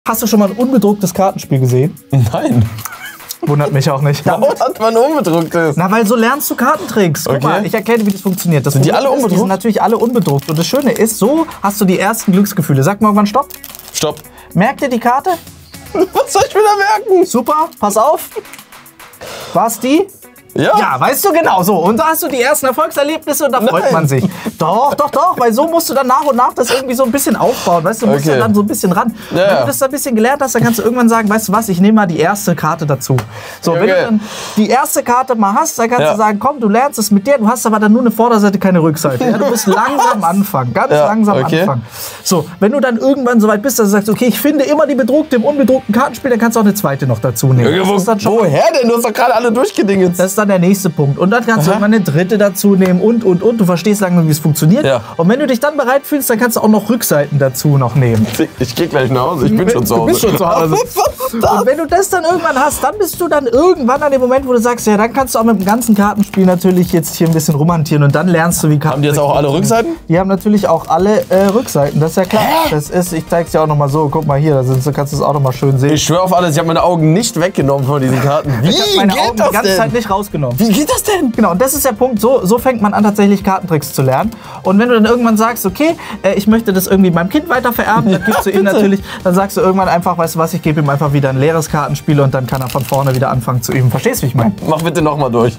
Hast du schon mal ein unbedrucktes Kartenspiel gesehen? Nein. Wundert mich auch nicht. Warum hat man unbedrucktes? Na, weil so lernst du Kartentricks. Guck mal, ich erkenne, wie das funktioniert. Sind die alle unbedruckt? Die sind natürlich alle unbedruckt. Und das Schöne ist, so hast du die ersten Glücksgefühle. Sag mal irgendwann Stopp. Stopp. Merkt ihr die Karte? Was soll ich mir da merken? Super, pass auf. War's die? Ja. Ja, weißt du, genau so. Und da hast du die ersten Erfolgserlebnisse und da freut man sich. Doch, weil so musst du dann nach und nach das irgendwie so ein bisschen aufbauen. Weißt du, musst ja dann so ein bisschen ran. Ja. Wenn du das da ein bisschen gelernt hast, dann kannst du irgendwann sagen, weißt du was, ich nehme mal die erste Karte dazu. So, wenn du dann die erste Karte mal hast, dann kannst du sagen, komm, du lernst es mit der, du hast aber dann nur eine Vorderseite, keine Rückseite. Ja, du musst langsam anfangen, ganz langsam anfangen. So, wenn du dann irgendwann so weit bist, dass du sagst, okay, ich finde immer die bedruckte im unbedruckten Kartenspiel, dann kannst du auch eine zweite noch dazu nehmen. Ja, woher denn? Du hast doch gerade alle durchgedingelt. Das ist dann der nächste Punkt. Und dann kannst du irgendwann eine dritte dazu nehmen und. Du verstehst langsam, wie es funktioniert. Ja. Und wenn du dich dann bereit fühlst, dann kannst du auch noch Rückseiten dazu noch nehmen. Ich geh gleich nach Hause. Ich bin schon zu Hause. Du bist schon zu Hause. Und wenn du das dann irgendwann hast, dann bist du dann irgendwann an dem Moment, wo du sagst, ja, dann kannst du auch mit dem ganzen Kartenspiel natürlich jetzt hier ein bisschen rumhantieren und dann lernst du, wie Karten. Haben die jetzt auch alle Rückseiten? Die haben natürlich auch alle Rückseiten, das ist ja klar. Das ist, ich zeig's dir auch noch mal so. Guck mal hier, da kannst du es auch noch mal schön sehen. Ich schwöre auf alles, ich habe meine Augen nicht weggenommen von diesen Karten. Wie ich habe meine Augen die ganze Zeit nicht rausgenommen. Wie geht das denn? Genau, und das ist der Punkt, so fängt man an, tatsächlich Kartentricks zu lernen. Und wenn du dann irgendwann sagst, okay, ich möchte das irgendwie meinem Kind weiter vererben, dann gibst du ihm natürlich, dann sagst du irgendwann einfach, weißt du was, ich gebe ihm einfach wieder ein leeres Kartenspiel und dann kann er von vorne wieder anfangen zu üben. Verstehst du, wie ich meine? Mach bitte nochmal durch.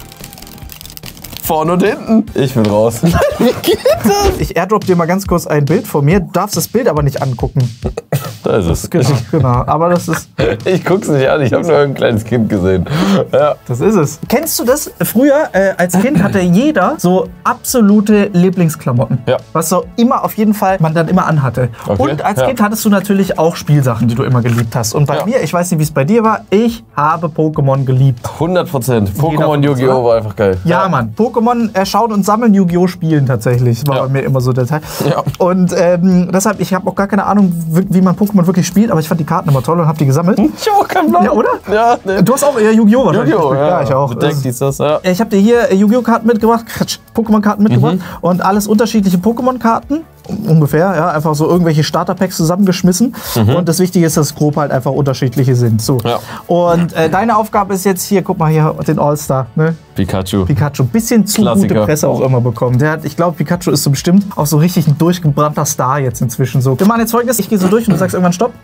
Vorne und hinten. Ich bin raus. Wie geht das? Ich airdrop dir mal ganz kurz ein Bild von mir. Du darfst das Bild aber nicht angucken. Da ist es. Genau. Aber das ist... Ich guck's nicht an, ich habe nur ein kleines Kind gesehen. Ja. Das ist es. Kennst du das? Früher als Kind hatte jeder so absolute Lieblingsklamotten. Ja. Was so immer auf jeden Fall man dann immer anhatte. Okay. Und als Kind hattest du natürlich auch Spielsachen, die du immer geliebt hast. Und bei mir, ich weiß nicht, wie es bei dir war, ich habe Pokémon geliebt. 100%. Pokémon Yu-Gi-Oh! War einfach geil. Ja, Mann. Pokémon schauen und sammeln, Yu-Gi-Oh! Spielen tatsächlich. Das war bei mir immer so der Teil. Ja. Und deshalb, ich habe auch gar keine Ahnung, wie man Pokémon wirklich spielt, aber ich fand die Karten immer toll und habe die gesammelt. Ich habe auch keinen Plan. Ja, oder? Ja, nee. Du hast auch eher Yu-Gi-Oh! wahrscheinlich. Yu-Gi-Oh! Ja, ich auch. Ja. Ich habe dir hier Yu-Gi-Oh! Karten mitgebracht, Pokémon-Karten mitgebracht und alles unterschiedliche Pokémon-Karten. Ungefähr, ja, einfach so irgendwelche Starter-Packs zusammengeschmissen. Und das Wichtige ist, dass grob halt einfach unterschiedliche sind. So. Ja. Und deine Aufgabe ist jetzt hier, guck mal hier, den All-Star, ne? Pikachu. Bisschen zu gute Presse auch immer bekommen. Ich glaube, Pikachu ist so bestimmt auch so richtig ein durchgebrannter Star jetzt inzwischen. So. Wir machen jetzt Folgendes, ich gehe so durch und du sagst irgendwann Stopp.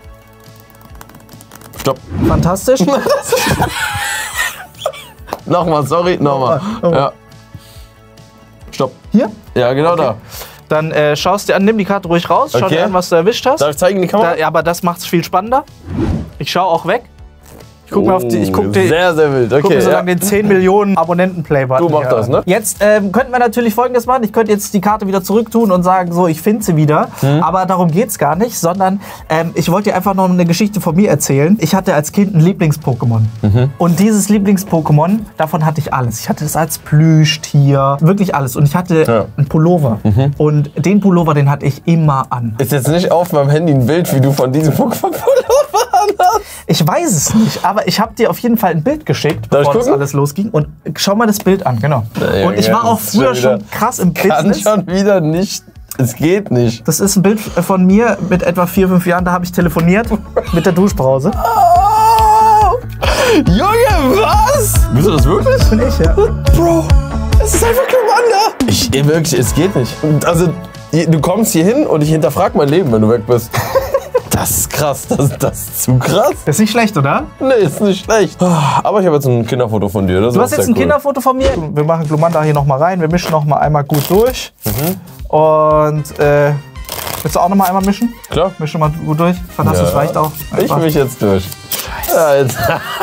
Stopp. Fantastisch. Nochmal, sorry, nochmal. Ja. Stopp. Hier? Ja, genau da. Dann schaust dir an, nimm die Karte ruhig raus, schau dir an, was du erwischt hast. Darf ich zeigen, die Kamera? Ja, aber das macht es viel spannender. Ich schaue auch weg. Ich guck mal auf die. Sehr, sehr wild. Okay. Guck mir so lange den 10 Millionen Abonnenten-Play-Button. Du machst das, ne? Jetzt könnten wir natürlich Folgendes machen. Ich könnte jetzt die Karte wieder zurücktun und sagen, so, ich finde sie wieder. Aber darum geht's gar nicht, sondern ich wollte dir einfach noch eine Geschichte von mir erzählen. Ich hatte als Kind ein Lieblings-Pokémon. Und dieses Lieblings-Pokémon, davon hatte ich alles. Ich hatte es als Plüschtier, wirklich alles. Und ich hatte einen Pullover. Und den Pullover, den hatte ich immer an. Ist jetzt nicht auf meinem Handy ein Bild, wie du von diesem Pokémon-Pullover anhast? Ich weiß es nicht, aber ich habe dir auf jeden Fall ein Bild geschickt, bevor das alles losging. Und schau mal das Bild an, genau. Und ich war auch früher schon krass im Business. Kann schon wieder nicht. Es geht nicht. Das ist ein Bild von mir mit etwa 4, 5 Jahren. Da habe ich telefoniert mit der Duschbrause. Oh, Junge, was? Bist du das wirklich? Das bin ich, ja. Bro, es ist einfach Glumanda. Wirklich, es geht nicht. Also, du kommst hier hin und ich hinterfrage mein Leben, wenn du weg bist. Das ist krass, das ist zu krass. Das ist nicht schlecht, oder? Nee, ist nicht schlecht. Aber ich habe jetzt ein Kinderfoto von dir. Du hast jetzt ein Kinderfoto von mir? Wir machen Glumanda hier nochmal rein. Wir mischen nochmal einmal gut durch. Und willst du auch nochmal einmal mischen? Klar. Mischen mal gut durch. Fantastisch, reicht auch. Einfach. Ich misch jetzt durch. Scheiße. Ja, jetzt.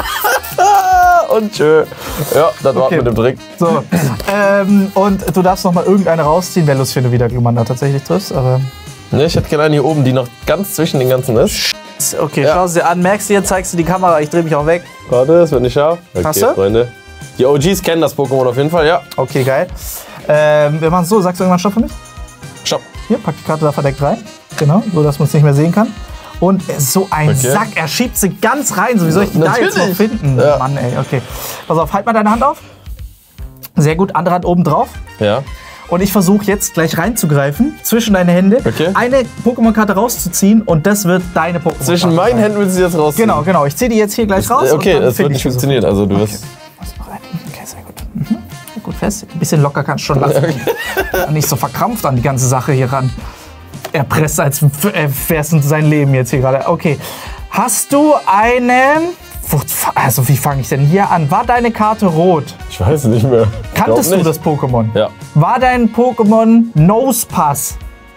Und tschö. Ja, das war's mit dem Trick. So. Und du darfst nochmal irgendeine rausziehen, wenn du es für wieder Glumanda tatsächlich triffst. Aber ne, ich hätte gerne eine hier oben, die noch ganz zwischen den ganzen ist. Okay, schau sie dir an, merkst du, jetzt zeigst du die Kamera, ich drehe mich auch weg. Warte, das wird nicht scharf. Okay, hast du? Freunde. Die OGs kennen das Pokémon auf jeden Fall, ja. Okay, geil. Wir machen es so, sagst du irgendwann Stopp für mich? Stopp. Hier, pack die Karte da verdeckt rein. Genau, so dass man es nicht mehr sehen kann. Und so ein Sack, er schiebt sie ganz rein. So, wie soll ich die da jetzt noch finden? Ja. Mann, ey, okay. Pass auf, halt mal deine Hand auf. Sehr gut, andere Hand oben drauf. Ja. Und ich versuche jetzt gleich reinzugreifen, zwischen deine Hände, eine Pokémon-Karte rauszuziehen und das wird deine Pokémon-Karte. Zwischen meinen Händen willst du jetzt rausziehen? Genau, genau. Ich ziehe die jetzt hier gleich raus. Okay, das wird nicht funktionieren. Also du wirst... Okay, sehr gut. Sehr gut fest. Ein bisschen locker kannst du schon lassen. Nicht so verkrampft an die ganze Sache hier ran. Er presst, als wär's sein Leben jetzt hier gerade. Okay. Hast du einen... Also wie fange ich denn hier an? War deine Karte rot? Ich weiß nicht mehr. Kanntest du das Pokémon? Ja. War dein Pokémon Nosepass?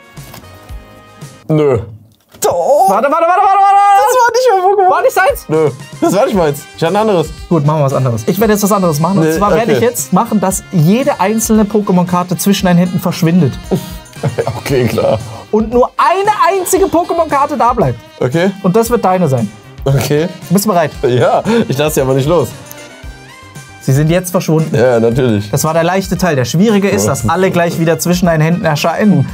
Nö. Doch. Warte. Das war nicht mein Pokémon. War nicht seins? Nö. Das war nicht meins. Ich hatte ein anderes. Gut, machen wir was anderes. Ich werde jetzt was anderes machen. Und zwar werde ich jetzt machen, dass jede einzelne Pokémon-Karte zwischen deinen Händen verschwindet. Okay, klar. Und nur eine einzige Pokémon-Karte da bleibt. Okay. Und das wird deine sein. Okay. Bist du bereit? Ja, ich lasse sie aber nicht los. Sie sind jetzt verschwunden. Ja, natürlich. Das war der leichte Teil. Der schwierige ist, dass alle gleich wieder zwischen deinen Händen erscheinen.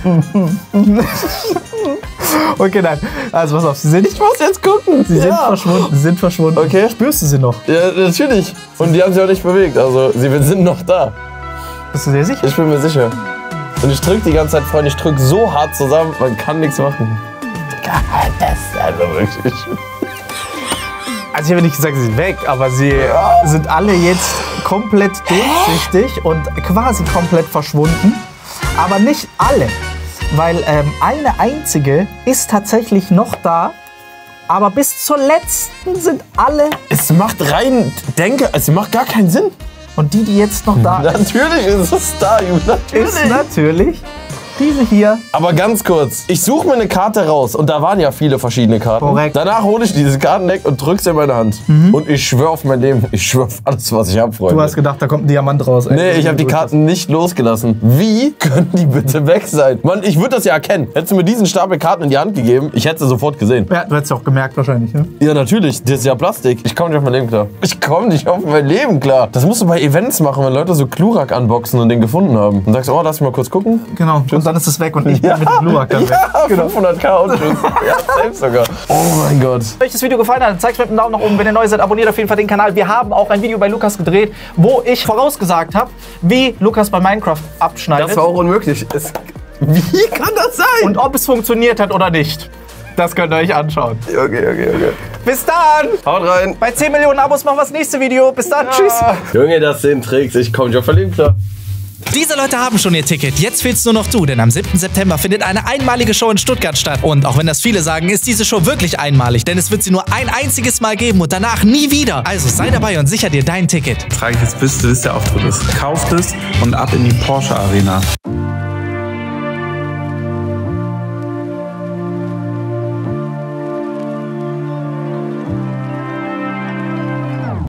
Okay, nein. Also pass auf, sie sind... Ich muss jetzt gucken. Sie sind verschwunden. Sie sind verschwunden. Okay. Spürst du sie noch? Ja, natürlich. Und die haben sich auch nicht bewegt. Also, sie sind noch da. Bist du dir sicher? Ich bin mir sicher. Und ich drücke die ganze Zeit, Freunde. Ich drücke so hart zusammen, man kann nichts machen. Das ist also wirklich... Also ich habe nicht gesagt, sie sind weg, aber sie sind alle jetzt komplett durchsichtig und quasi komplett verschwunden. Aber nicht alle, weil eine einzige ist tatsächlich noch da. Aber bis zur letzten sind alle... Es macht es macht gar keinen Sinn. Und die jetzt noch da ist... Natürlich ist es da, natürlich. Ist natürlich diese hier. Aber ganz kurz, ich suche mir eine Karte raus und da waren ja viele verschiedene Karten. Korrekt. Danach hole ich dieses Kartendeck und drücke es in meine Hand. Und ich schwöre auf mein Leben, ich schwöre auf alles, was ich habe, Freunde. Du hast gedacht, da kommt ein Diamant raus. Nee, ich habe die Karten nicht losgelassen. Wie können die bitte weg sein? Mann, ich würde das ja erkennen. Hättest du mir diesen Stapel Karten in die Hand gegeben, ich hätte sie sofort gesehen. Ja, du hättest ja auch gemerkt wahrscheinlich, ne? Ja, natürlich. Das ist ja Plastik. Ich komme nicht auf mein Leben klar. Ich komme nicht auf mein Leben klar. Das musst du bei Events machen, wenn Leute so Glurak unboxen und den gefunden haben. Und sagst, oh, lass mich mal kurz gucken. Genau. Tschüss. Und dann ist es weg und ich bin mit dem Glurak dann weg. Ja, genau. 500.000 und tschüss. Ja, selbst sogar. Oh mein Gott. Wenn euch das Video gefallen hat, zeigt es mit einem Daumen nach oben. Wenn ihr neu seid, abonniert auf jeden Fall den Kanal. Wir haben auch ein Video bei Lukas gedreht, wo ich vorausgesagt habe, wie Lukas bei Minecraft abschneidet. Das war auch unmöglich. Wie kann das sein? Und ob es funktioniert hat oder nicht. Das könnt ihr euch anschauen. Okay. Bis dann! Haut rein! Bei 10 Millionen Abos machen wir das nächste Video. Bis dann, tschüss! Junge, das sind Tricks. Ich komme nicht auf mein Leben klar. Diese Leute haben schon ihr Ticket, jetzt fehlst nur noch du, denn am 7. September findet eine einmalige Show in Stuttgart statt. Und auch wenn das viele sagen, ist diese Show wirklich einmalig, denn es wird sie nur ein einziges Mal geben und danach nie wieder. Also sei dabei und sicher dir dein Ticket. Frage ich jetzt, bis der Auftritt ist. Kauft es und ab in die Porsche Arena.